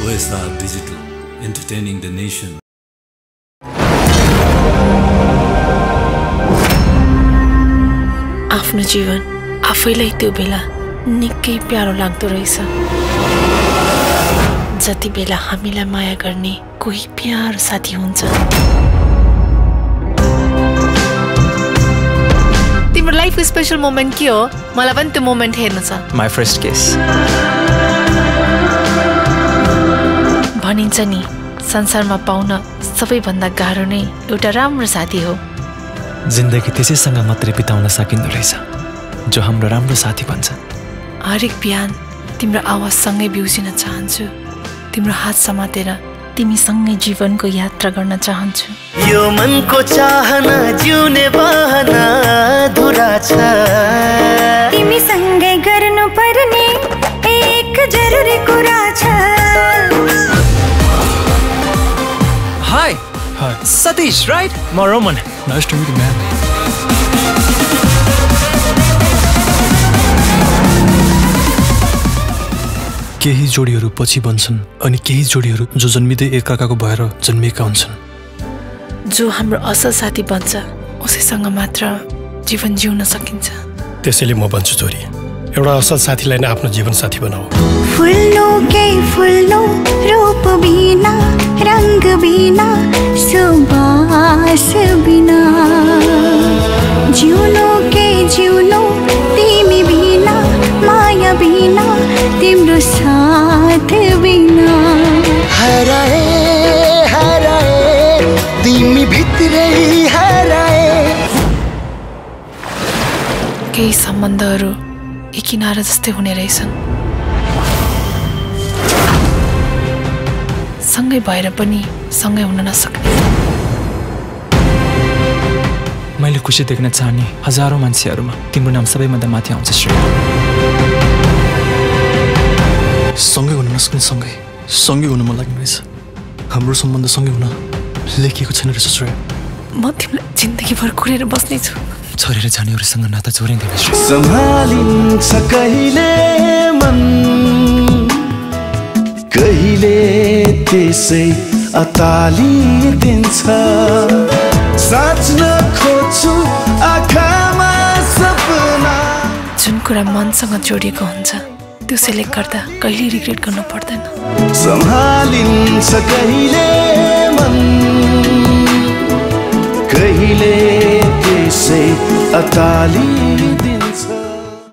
OSR Digital, entertaining the nation. आफ्नो जीवन आफैलाई त्यो बेला निकै प्यारो लाग्दो रहेछ जति बेला हामीलाई माया गर्ने कोही प्यारो साथी हुन्छ। तिम्रो लाइफको स्पेशल मोमेन्ट के हो? मलाई पनि त्यो मोमेन्ट हेर्नु छ। My first kiss. भनिन्छ नि संसारमा पाउन सबैभन्दा गाह्रो नै एउटा राम्रो साथी हो। जिन्दगी त्यसैसँग मात्रै बिताउन सकिँदो रहेछ जो हाम्रो राम्रो साथी बन्छ। हरेक बिहान तिम्रो आवाजसँगै बिउजिन चाहन्छु, तिम्रो हात समातेर तिमीसँगै जीवनको यात्रा गर्न चाहन्छु। यो मनको चाहना जिउने बहना अधुरा छ, तिमीसँगै गर्नु पर्ने एक जरुरी कुरा छ। Hi. Hi. Satish, right? I'm Roman. Nice to meet you, man. केही जोडीहरू पछि बन्छन् अनि केही जोडीहरू जो जन्मिँदै एकअर्काको भएर जन्मिएका हुन्छन्। जो हाम्रो असल साथी बन्छ उसैसँग मात्र जीवन जिउन सकिन्छ। त्यसैले म भन्छु छोरी, एउटा असल साथीलाई नै आफ्नो जीवन साथी बनाऊ। फुल्नु के फुल्नु रूप बिना रंग बिना सुबास बिना, जिउनु के जिउनु तिमी बिना माया बिना तिम्रो साथ बिना। हराए हराए तिमी भित्रै हराए। केही सम्बन्धहरू एक किनारा जस्तै हुने रहेछन्, सँगै भएर पनि सँगै हुन नसक्ने। मैले खुसी देख्न चाहने हजारौं मान्छेहरूमा तिम्रो नाम सबैभन्दा माथि आउँछ श्रेया। सँगै हुन नसक्ने सँगै हुन मन लाग्ने रहेछ। हाम्रो सम्बन्ध सँगै हुन लेखिएको छैन रहेछ श्रेया। म तिमीलाई जिन्दगीभर कुरेर बस्नेछु। छोडेर जानेहरूसँग नाता जोडिँदैन श्रेया। सम्हालिन्छ कहिले मन, कहिले त्यसै अतालिदिन्छ। साँच्न खोज्छु आँखामा सपना। जुन कुरा मनसँग जोडिएको हुन्छ त्यसैले गर्दा कहिले रिग्रेट गर्नु पर्दैन। सम्हालिन्छ कहिले मन, कहिले त्यसै अतालिदिन्छ।